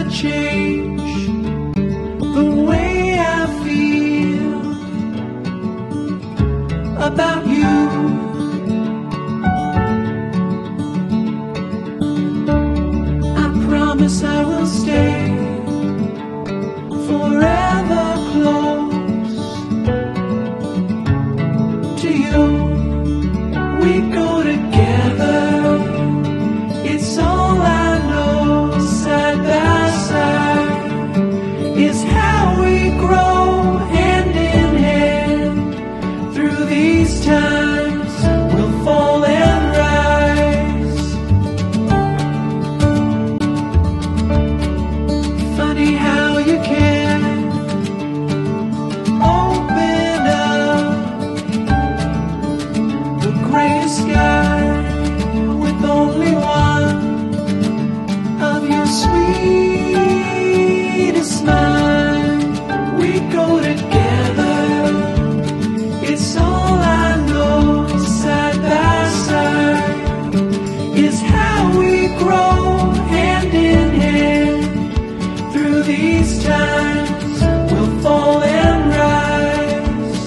change the way I feel about you. I promise I will stay forever close to you. We go together, it's all I know. Side by side is how we grow, hand in hand. Through these times we'll fall and rise. Funny how you can open up the grayest sky with only one of your sweetest smile. We go together, it's all I know. Side by side is how we grow, hand in hand. Through these times we'll fall and rise.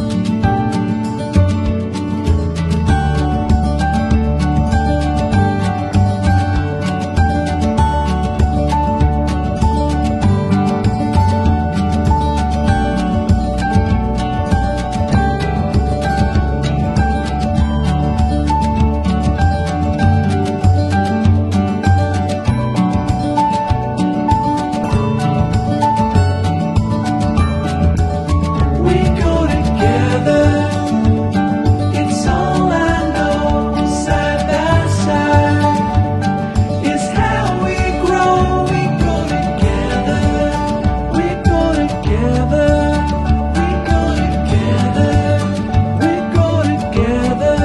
We go together, it's all I know. Side by side is how we grow. We go together, we go together, we go together, we go together.